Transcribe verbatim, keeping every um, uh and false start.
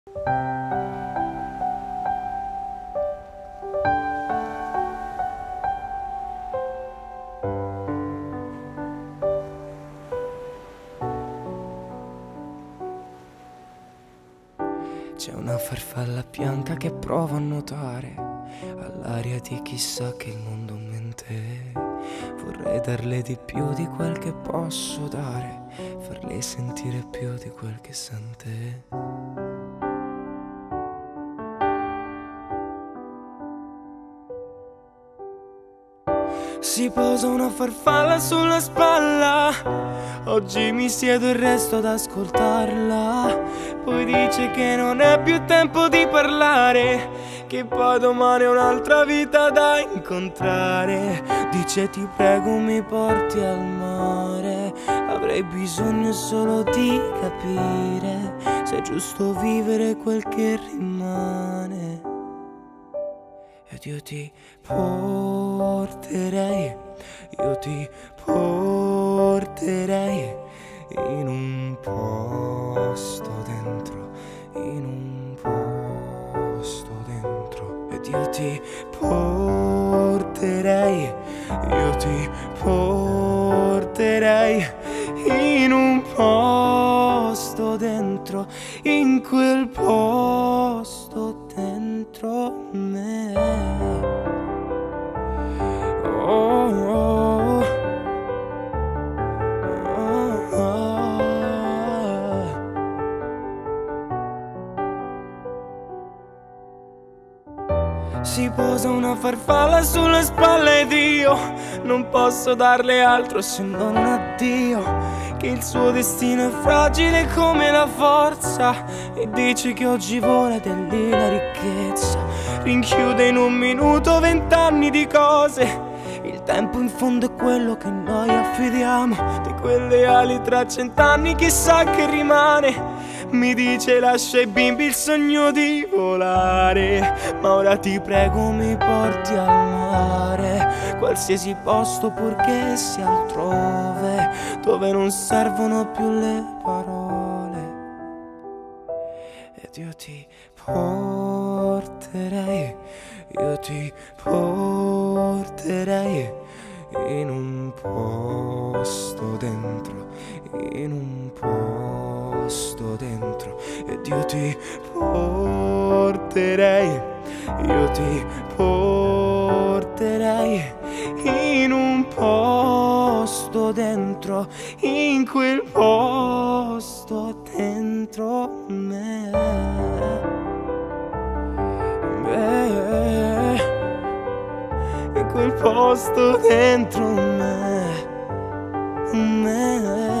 C'è una farfalla bianca che prova a nuotare all'aria di chissà che il mondo mente. Vorrei darle di più di quel che posso dare, farle sentire più di quel che sente. Si posa una farfalla sulla spalla, oggi mi siedo e resto ad ascoltarla. Poi dice che non è più tempo di parlare, che poi domani è un'altra vita da incontrare. Dice ti prego mi porti al mare, avrei bisogno solo di capire se è giusto vivere quel che rimane. Ed io ti porterei, io ti porterei in un posto dentro, in un posto dentro. Ed io ti porterei, io ti porterei in un posto dentro, in quel posto dentro me. Oh, oh, oh, oh. Si posa una farfalla sulle spalle ed io non posso darle altro se non addio, che il suo destino è fragile come la forza, e dice che oggi vola ed è lì la ricchezza. Rinchiude in un minuto vent'anni di cose, il tempo in fondo è quello che noi affidiamo, di quelle ali tra cent'anni chissà che rimane. Mi dice lascia ai bimbi il sogno di volare, ma ora ti prego mi porti al mare, qualsiasi posto purché sia altrove, dove non servono più le parole. Ed io ti porterei, io ti porterei in un posto dentro, in un posto dentro. Ed io ti porterei, io ti porterei in un posto dentro, in quel posto dentro me. Beh, in quel posto dentro me, me.